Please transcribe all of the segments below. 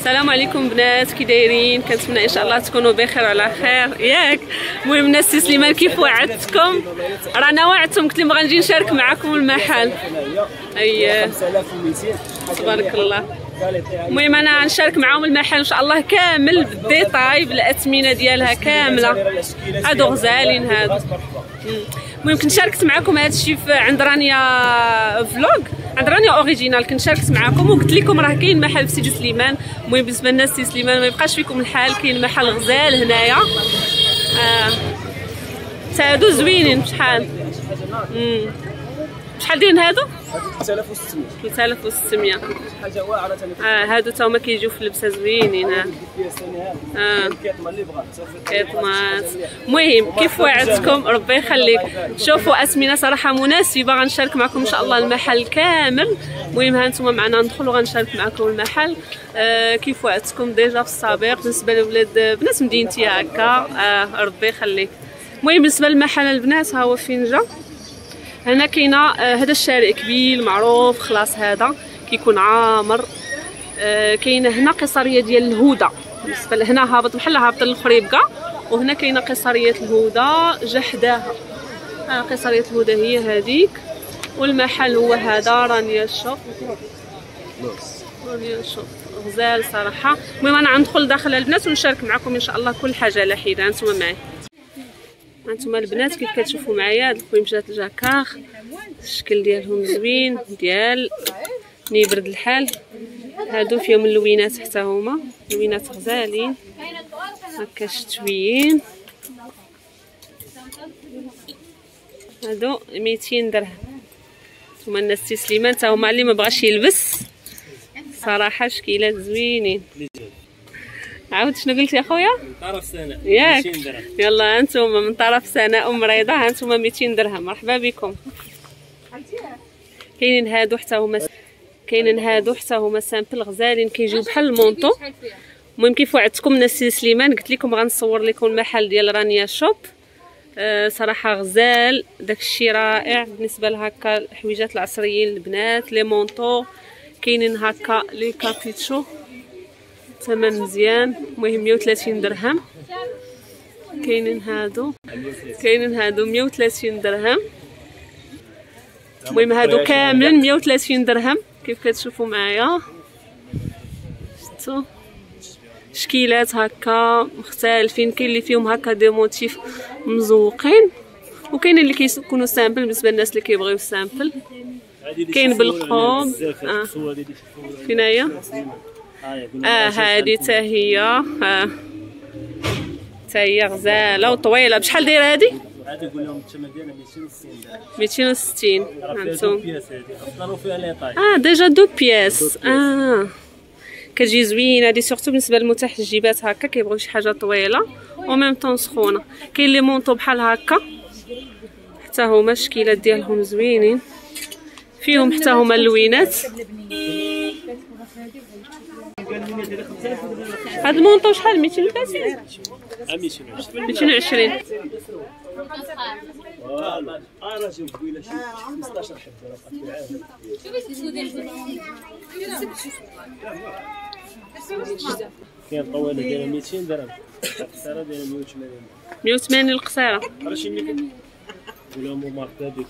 السلام عليكم بنات، كي دايرين؟ كنتمنى ان شاء الله تكونوا بخير وعلى خير ياك. المهم الناس سي سليمان كيف وعدتكم رانا وعدتهم، قلت لهم بغا نجي نشارك معكم المحل. اييه 5200 تبارك الله. المهم انا نشارك معاهم المحل ان شاء الله كامل بالديتاي بالاثمنه ديالها كامله. هادو غزالين هادو. المهم كنت شاركت معكم هذا الشيء عند رانيا فلوغ، عند رانيا اوريجينال. كنت شاركت معكم وقلت لكم راه كاين محل في سيدي سليمان. المهم بالنسبه لنا سيدي سليمان ما يبقاش فيكم الحال، كاين محل غزال هنايا. هادو زوينين. بشحال شحال دايرين هادو؟ 3600 حاجه واعره. هادو تا هما كيجيو في اللبسه زوينين. كيطماط. المهم كيف وعدتكم ربي يخليك. شوفوا اثمنه صراحه مناسبه، غنشارك معكم ان شاء الله المحل كامل. المهم ها انتم معنا ندخلوا غنشارك معكم المحل. كيف وعدتكم ديجا في السابق بالنسبه لولاد بنات مدينتي هكا. ربي يخليك. المهم بالنسبه للمحل البنات ها هو فين جا. هنا كاينه هذا الشارع كبير معروف خلاص، هذا كيكون عامر. كاينه هنا قصريه ديال الهدى، بالنسبه لهنا هابط بحال هابط للخريبكه، وهنا كاينه قصريه الهدى جا حداها. قصريه الهدى هي هذيك، والمحل هو هذا رانيا الشوب. رانيا الشوب غزال صراحه. المهم انا غندخل داخل البنات ونشارك معكم ان شاء الله كل حاجه على حده. انتم معايا، هانتوما البنات كيف كتشوفوا معايا هاد الكويمجات الجاكاغ، الشكل ديالهم زوين ديال ملي يبرد الحال. هادو فيهم اللوينات حتى هما لوينات غزالين هكا شتويين. هادو 200 درهم. هما الناس سي سليمان تا هما اللي ما بغاش يلبس صراحه، شكيلات زوينين. عاود شنو قلت يا خويا؟ من طرف سناء ياك 200 درهم. يلا انتم من طرف سناء ام رضا، ها انتم 200 درهم. مرحبا بكم. كاينين هادو حتى هما سامبل غزالين كيجيو بحال المونطو. المهم كيف وعدتكم ناس سي سليمان قلت لكم غنصور لكم المحل ديال رانيا شوب. صراحه غزال داكشي رائع بالنسبه لهكا الحويجات العصريين البنات. لي مونطو كاينين هكا لي كابيتشو ثمن مزيان. المهم 130 درهم. كاينين هادو 130 درهم. المهم هادو كاملين 130 درهم كيف كتشوفوا معايا. شفتوا شكيلات هكا مختلفين، كاين اللي فيهم هكا دي موتيف مزوقين، وكاين اللي كيكونوا سامبل بالنسبه للناس اللي كيبغيو السامبل. كاين بالقوم. فين هي؟ هادي تا هي غزاله وطويله. بشحال دايره هادي؟ هادي نقول لهم الثمن ديالها 260. 260 هانتوما. افضلوا فيها لي طاي. ديجا دو بياس. كتجي زوينه هادي سورتو بالنسبه للمتحجبات هكا كيبغيو شي حاجه طويله او ميم طون سخونه. كاين لي مونطو بحال هكا حتى هما الشكيلات ديالهم زوينين، فيهم حتى هما اللوينات. هاد المونطو شحال؟ 230 220. انا شوف قبيله شي 15 حبه كاين طويله دايره 200 درهم، القصيره دايره 180 القصيره. راه ممكن ولا مو ماركه ديك.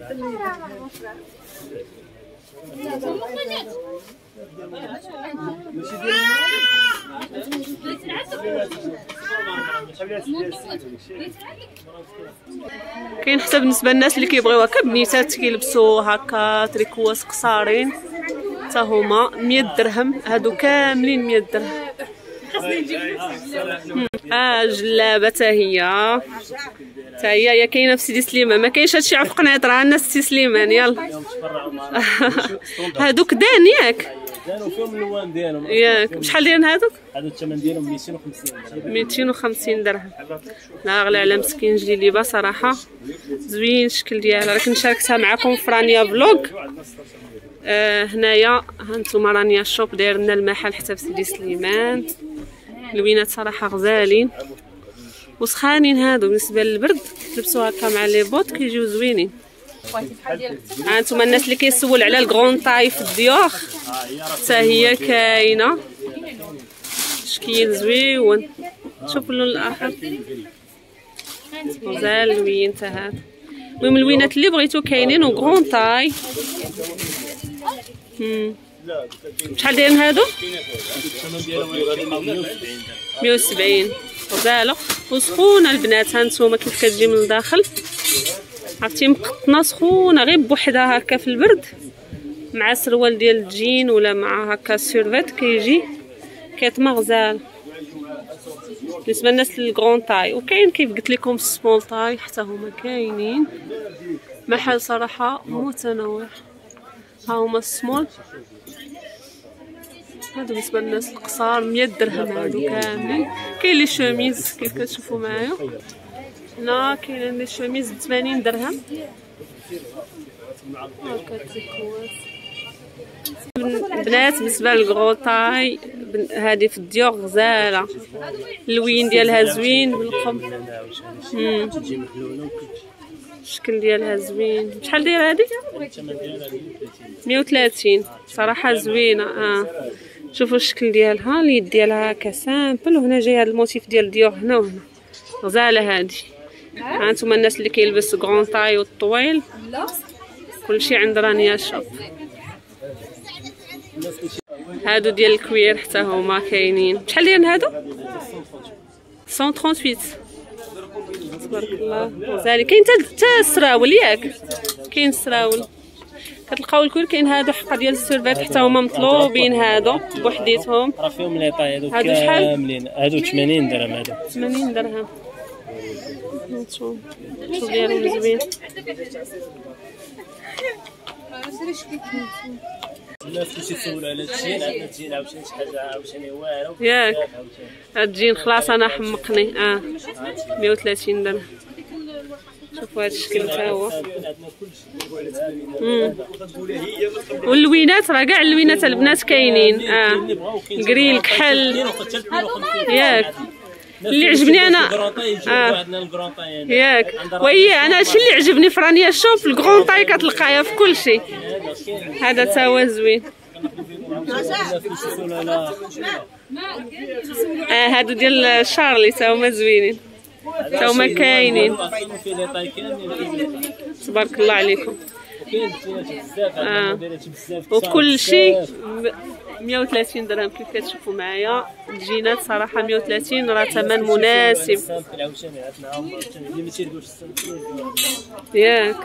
كاين حتى بالنسبه للناس اللي كيبغيو هكا بنيتات كيلبسوا هكا تريكواس قصارين حتى هما 100 درهم. هادو كاملين 100 درهم. جلابه تا هي كاينه في سيدي سليمان. ما كاينش هادشي عفق نهضر الناس سيدي سليمان. يلا هادوك دان ياك دانو فيهم اللوان ديالهم ياك. بشحال دايرين هادوك؟ هادو الثمن ديالهم 250 درهم. لا غلى على مسكين جليبه صراحه زوين الشكل ديالها. راه كنت شاركتها معكم في رانيا فلوغ. هنايا هانتوما رانيا شوب داير لنا المحل حتى في سيدي سليمان. لوينات صراحه غزالين وسخانين. هادو بالنسبه للبرد لبسوا هكا مع لي بوط كيجيو زوينين. ها انتم الناس اللي كيسول على الكرون طاي في الديوخ حتى هي كاينه. شكل زويون. شوفوا اللون الاخر غزال لوين حتى هذا. المهم اللوينات اللي بغيتو كاينين وغرون طاي. شحال دايرين هادو؟ 170 غزاله وسخونه البنات. ها نتوما كيف كتجي من الداخل، عرفتي مقطنه سخونه غير بوحدها هكا في البرد مع سروال ديال الجين ولا مع هكا سيرفيت كيجي كيطمى غزال بالنسبه للناس للغرون طاي. وكاين كيف قلت لكم السمول طاي حتى هما كاينين. محل صراحه متنوع. ها هما السمول هادو بالنسبه للناس القصار 100 درهم هادو كاملين. كاين لي شوميز كيف كتشوفوا معايا هنا، كاين لي شوميز ب 80 درهم هاكا تيكوات. بنات بالنسبه للغرو طاي هذه في الديور غزاله، اللوين ديالها زوين بالقم. الشكل ديالها زوين. شحال دايره هذه؟ 130 صراحه زوينه. شوفوا الشكل ديالها، اليد ديالها هكا سامبل، وهنا جاي هذا الموتيف ديال الديور هنا وهنا غزاله هذه. ها انتم الناس اللي كيلبس غرون طاي والطويل كلشي عند رانيا شوب. هادو ديال الكوير حتى هما كاينين. شحال دايرين هادو؟ 138 تبارك الله غزالي. كاين حتى السراول ياك، كاين السراول كتلقاو الكل. كاين هادو حقه ديال السيرفيت حتى هما مطلوبين هادو بوحديتهم. راه فيهم لي طاي هادو كاملين. هادو 80 درهم. هادو 80 درهم. شوف ديالهم زوين. الناس كلشي يسولوا على الجين. عندنا الجين عاوتاني شي حاجه عاوتاني واعره ياك. هاد الجين خلاص انا حمقني. 130 درهم. شوفوا هاد الشكل تا هو. واللوينات راه كاع اللوينات البنات كاينين. الكريل كحل ياك. اللي عجبني انا ياك. وهي انا هادشي اللي عجبني في رانيا شوف الكغون طاي كتلقايها في كلشي. هذا تا هو زوين. هادو ديال شارلي تا هما زوينين تا هما كاينين. تبارك الله عليكم. وكل شيء 130 درهم كيف كتشوفوا معايا. الجينات صراحه 130 راه ثمن مناسب ياك.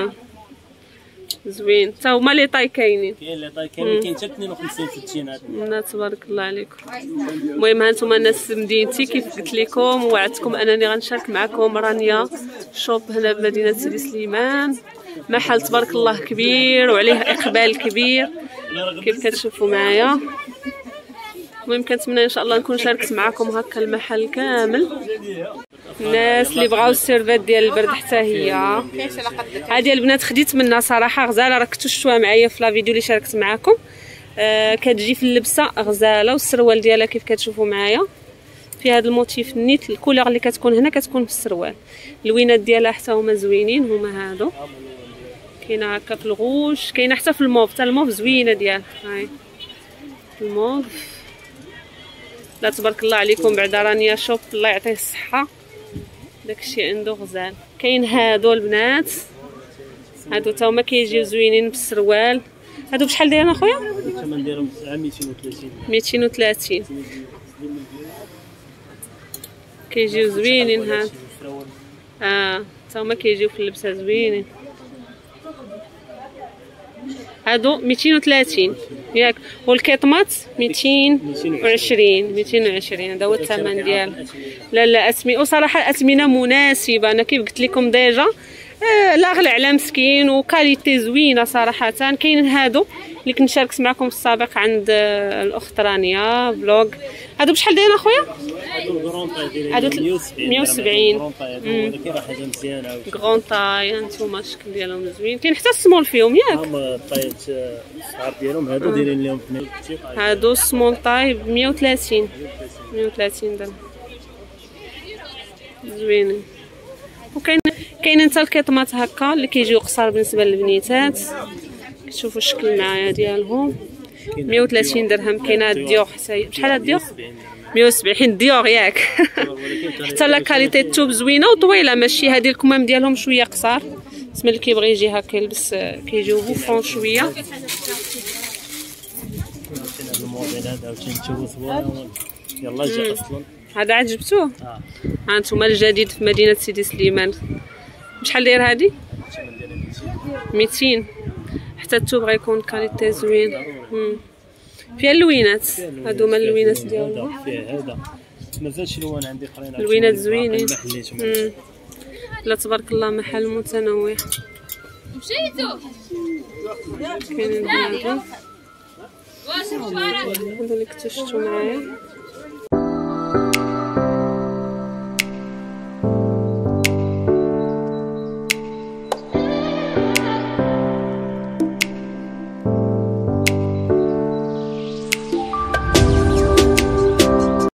زوين. تا هما لي طاي كاينين. كاين لي طاي كاين حتى 52 في التينات. تبارك الله عليكم. المهم هانتوما الناس مدينتي كيف قلت لكم وعدتكم انني غنشارك معكم رانيا شوب هنا بمدينه سيدي سليمان. محل تبارك الله كبير وعليه اقبال كبير كيف كتشوفوا معايا. المهم كنتمنى ان شاء الله نكون شاركت معكم هكا المحل كامل. الناس اللي بغاو السيرفيت ديال البرد حتى هي هذه البنات خديت منها صراحه غزاله. راه كنتو شفتوها معايا في لا فيديو اللي شاركت معكم. كتجي في اللبسه غزاله والسروال ديالها كيف كتشوفوا معايا في هذا الموتيف النيت. الكولور اللي كتكون هنا كتكون في السروال. اللوينات ديالها حتى هما زوينين. هما هادو كاينه هكا في الغوش، كاينه حتى في الموف. حتى الموف زوينه ديالها. هاي الموف. لا تبارك الله عليكم. بعدا رانيا شوب الله يعطيه الصحه داكشي عنده غزال. كاين هادو البنات هادو تا هما كيجيو زوينين بالسروال. هادو بشحال دايرين اخويا؟ الثمن ديالهم 230. 230 كيجيو زوينين. هاد تا هما كيجيو في اللبسه زوينين. هادو 230 ياك. والكيطمات 220 هذا هو الثمن ديالها. لا وصراحه الاثمنه مناسبه. انا كيف قلت لكم ديجا لا غلى على مسكين وكاليتي زوينه صراحه. كاين هادو اللي كنت شاركت معكم في السابق عند الاخت رانيا فلوغ. هادو بشحال دايرين اخويا؟ هادو 170 كاين حاجه مزيانه غرون طاي. هانتوما الشكل ديالهم زوين. كاين حتى السمول فيهم ياك. هما الطايات الصغار ديالهم هادو دايرين لهم هادو السمول طاي ب 130 درهم زوينين. وكاين حتى الكيطمات هكا اللي كيجيو قصار بالنسبه للبنيتات. كتشوفوا الشكل معايا ديالهم. 130 درهم. كاينه الديوغ شحال هاد الديوغ؟ 170 ديوغ ياك. حتى لا كاليتي الثوب زوينه وطويله، ماشي هادي الكمام ديالهم شويه قصار، تسمى اللي كيبغي يجي هكا يلبس كيجيو بوفون شويه. هذا الموديل هذا وتنشوف زوين يلا جا اصلا. هذا عجبتو؟ ها انتما الجديد في مدينه سيدي سليمان. شحال داير هادي؟ 200. حتى الثوب غيكون كاليتي زوين. فيها اللوينات، هادو هما اللوينات ديالهم. فيه هذا مازالش لوان عندي اخرين. اللوينات زوينين. لا تبارك الله، محل متنوع. مشيتو كاينين هادو اللي كنتو شفتو معايا.